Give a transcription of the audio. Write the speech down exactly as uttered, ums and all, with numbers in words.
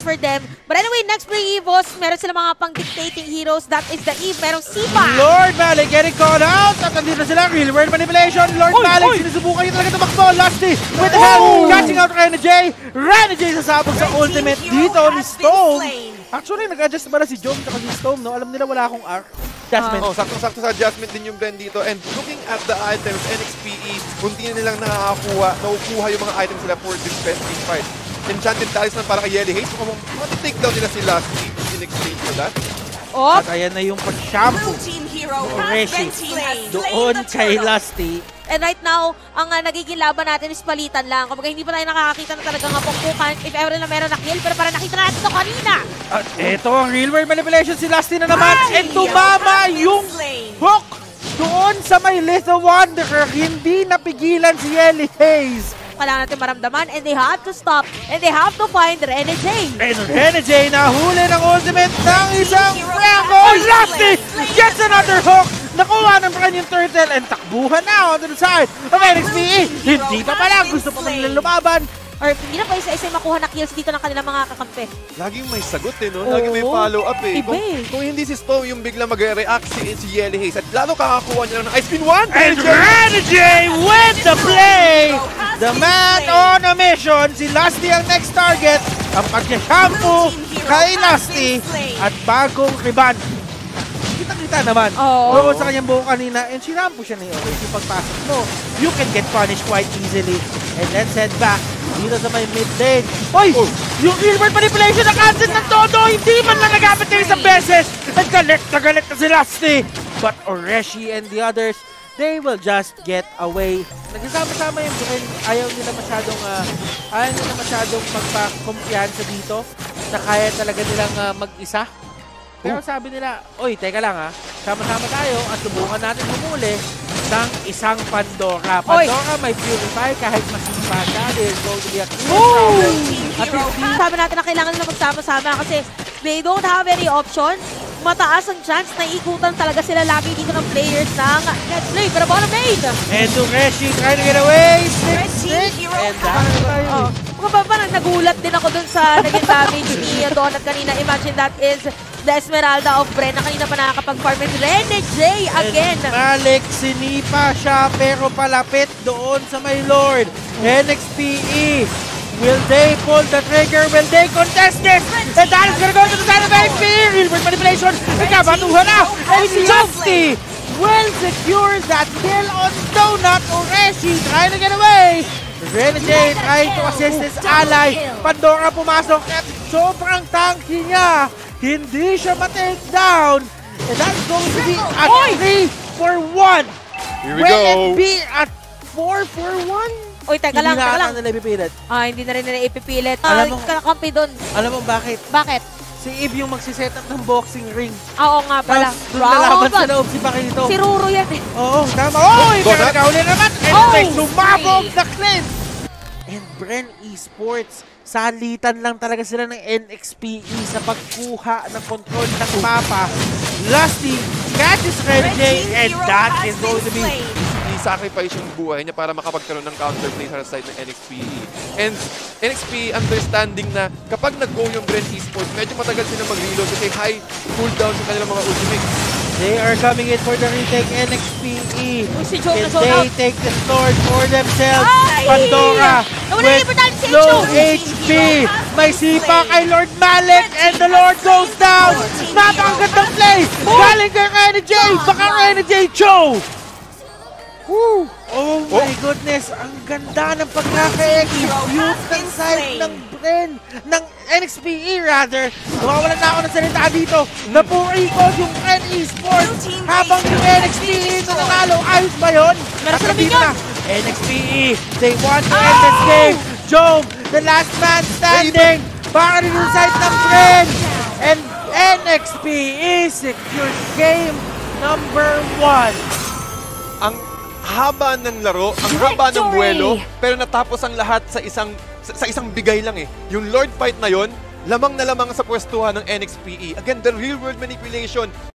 for them. But anyway, next play Evos, meron sila mga pang-dictating heroes. That is the Eve. Merong Sipa. Lord Malik getting called out. At nandito na sila. Real world manipulation. Lord Oy, Malik, oy. sinusubukan niya talaga tumakbo. Lusty with the help. Catching out Renejay. Renejay sasabog sa ultimate dito ni Stone. Actually, nag-adjust ba na si Jom at si Stone, no? Alam nila wala akong arc. Jasmine. Oh, sakto-sakto sa adjustment din yung Bren dito. And looking at the items, Nxpe, kunti na nilang nakakakuha, nakukuha yung mga items nila for this best team fight. Enchanted Talisman para kay Yeli Haze. So, kung matitake down nila sila in exchange for that. Oh, At ayan na yung pag-shampoo. Reshi. Doon kay Lusty. and right now, ang uh, nagiging laban natin is palitan lang. Kapag hindi pa tayo nakakakita na talagang pangpukan, if ever na meron na kill, pero para nakita natin ito kanina. At eto ang real world manipulation, si Lusty na naman. And tumama yung hook doon sa may Little Wanderer. Hindi napigilan si Yeli Haze. Kailangan natin maramdaman and they have to stop and they have to find Renejay. And Renejay nahuli ng ultimate ng isang Franco. Lusty gets another hook. Nakuha ng kanyang turtle and takbuhan na on the side of Nxpe. Hindi pa pala. Gusto pa man nilang lumaban. Or hindi na pa isa-isa makuha na kills dito ng kanilang mga kakampi. Laging may sagot eh, no? Laging may follow-up eh. Iba Kung, eh. kung hindi si Stone yung bigla mag-react si, si Yeli Haze at lalo kakakuha niya lang ng Ice Spin one. And Renejay with the play! The man on a mission. Si Lusty ang next target. Ang pag-shampoo kay Lusty. At bagong riban. Kita-kita naman. Oo. Doon sa kanyang buhok kanina. And sinampo siya na yun. Yung pagpasok mo, you can get punished quite easily. And let's head back dito sa may mid lane. Oy! Oh. Yung real world manipulation na cancel ng todo. Hindi man lang nagamit kayo isang beses. At galit na galit na si Lusty. But Oreshi and the others, they will just get away. Nagsasama-sama yung Bren. Ayaw nila masyadong, uh, ayaw nila masyadong magpa-kumpiyansa dito na kaya talaga nilang uh, mag-isa. Pero sabi nila, oy, teka lang ha, sama-sama tayo at subukan natin humuli ng isang Pandora. Pandora may purify kahit masipa siya. There's going to be a clear problem. At sabi natin na kailangan nila magsama-sama kasi they don't have any options. Mataas ang chance na ikutan talaga sila lagi dito ng players ng Nxpe. Pero bottom lane! And to Reshi trying to get away. Stick, stick. And down tayo. Oh. Kung parang nagulat din ako dun sa naging damage ni Donut kanina. Imagine that is the Esmeralda of Bren na kanina pa nakakapag-farm with Renejay again. And Malik, sinipa siya pero palapit doon sa may Lord. Nxpe. Will they pull the trigger? Will they contest this? And that is gonna go to the side of Nxpe. Real world manipulation. Nagkabatuhan na. And Lusty will secure that kill on Donut. Oreshi trying to get away. Renejay trying to assist his ally. Pandora pumasok at sobrang tanky niya. Hindi siya ma-take down. And that's going to be a three for one. Here we Will go. it be at four for one? Oy, teka lang, teka lang. Hindi na nila ipipilit. Ah, hindi na rin nila ipipilit. Alam Ah, mo- kakampi dun. Alam mo bakit? Bakit? Si Eve yung magsiset up ng boxing ring. Ah, oo nga pala. Tapos doon lalaban sa loob si Pakito. Si Ruro yan eh. Oo, tama. Oy, pero Donut. nagkauli naman. And Oh, may sumabog sorry. na cleanse. And Bren Esports, salitan lang talaga sila ng Nxpe sa pagkuha ng control ng mapa. Lusty catches Renejay and that is going to be I-sacrifice yung buhay niya para makapagkaroon ng counterplay sa side ng Nxpe. And Nxpe understanding na kapag nag-go yung Bren Esports, medyo matagal sila mag-reload kasi high cooldown sa kanilang mga ultimates. They are coming in for the retake. Nxpe. Uy, si Chou Can na sold they out. take the sword for themselves? Ay! Pandora Nawala na yung with importante si low Chou. H P. May sipa kay Lord Malik and the Lord goes down. Napakagandang play. Galing kay Renejay. Baka Renejay Chou. Woo! Oh my goodness, ang ganda ng pagkaka-execute ng side ng Bren, ng Nxpe rather. Nawawalan na ako ng salita dito. Napuri ko yung Bren Esports habang yung Nxpe ito nanalo. Ayos ba yun? Meron sila dito minion. na. Nxpe, they want to end this game. Job, the last man standing. Baka rin yung side ng Bren. And Nxpe secured game number one. Ang haba ng laro, ang haba ng buwelo, pero natapos ang lahat sa isang sa, sa isang bigay lang eh. Yung Lord fight na yon, lamang na lamang sa pwestuhan ng Nxpe. Again, the real world manipulation.